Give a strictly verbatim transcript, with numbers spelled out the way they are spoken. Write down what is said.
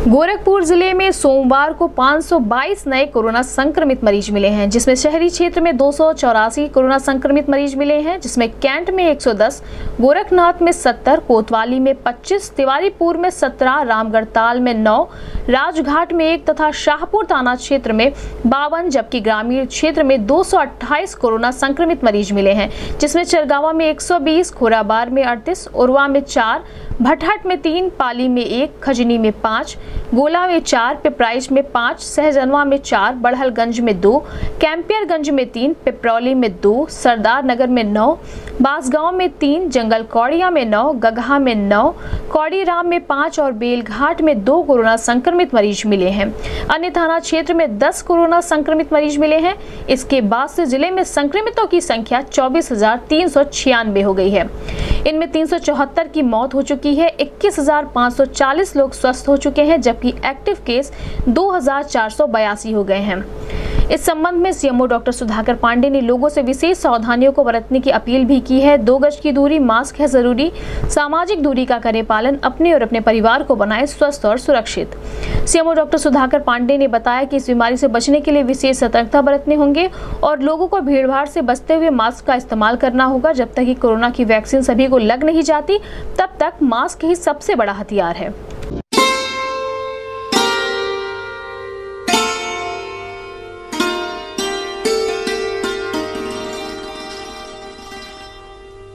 गोरखपुर जिले में सोमवार को पाँच सौ बाईस नए कोरोना संक्रमित मरीज मिले हैं, जिसमें शहरी क्षेत्र में दो सौ चौरासी कोरोना संक्रमित मरीज मिले हैं, जिसमें कैंट में एक सौ दस, गोरखनाथ में सत्तर, कोतवाली में पच्चीस, तिवारीपुर में सत्रह, रामगढ़ताल में नौ, राजघाट में एक तथा शाहपुर थाना क्षेत्र में बावन, जबकि ग्रामीण क्षेत्र में दो सौ अट्ठाईस कोरोना संक्रमित मरीज मिले हैं, जिसमें चरगावा में एक सौ बीस, खोराबार में अड़तीस, उरवा में चार, भटहट में तीन, पाली में एक, खजनी में पाँच, गोला में चार, पिपराइच में पाँच, सहजनवा में चार, बड़हलगंज में दो, कैंपियरगंज में तीन, पिपरौली में दो, सरदार नगर में नौ, बांसगांव में तीन, जंगल कौड़िया में नौ, गगहा में नौ, कौड़ीराम में पाँच और बेलघाट में दो कोरोना संक्रमित मरीज मिले हैं। अन्य थाना क्षेत्र में दस कोरोना संक्रमित मरीज मिले हैं। इसके बाद से जिले में संक्रमितों की संख्या चौबीस हजार तीन सौ छियानवे हो गई है। इनमें तीन सौ चौहत्तर की मौत हो चुकी है। इक्कीस हजार पाँच सौ चालीस लोग स्वस्थ हो चुके हैं, जबकि एक्टिव केस दो हजार चार सौ बयासी हो गए हैं। इस संबंध में सीएमओ डॉक्टर सुधाकर पांडे ने लोगों से विशेष सावधानियों को बरतने की अपील भी की है। दो गज की दूरी, मास्क है जरूरी, सामाजिक दूरी का करें पालन, अपने और अपने परिवार को बनाए स्वस्थ और सुरक्षित। सीएमओ डॉक्टर सुधाकर पांडे ने बताया कि इस बीमारी से बचने के लिए विशेष सतर्कता बरतने होंगे और लोगों को भीड़भाड़ से बचते हुए मास्क का इस्तेमाल करना होगा। जब तक कि कोरोना की वैक्सीन सभी को लग नहीं जाती, तब तक मास्क ही सबसे बड़ा हथियार है।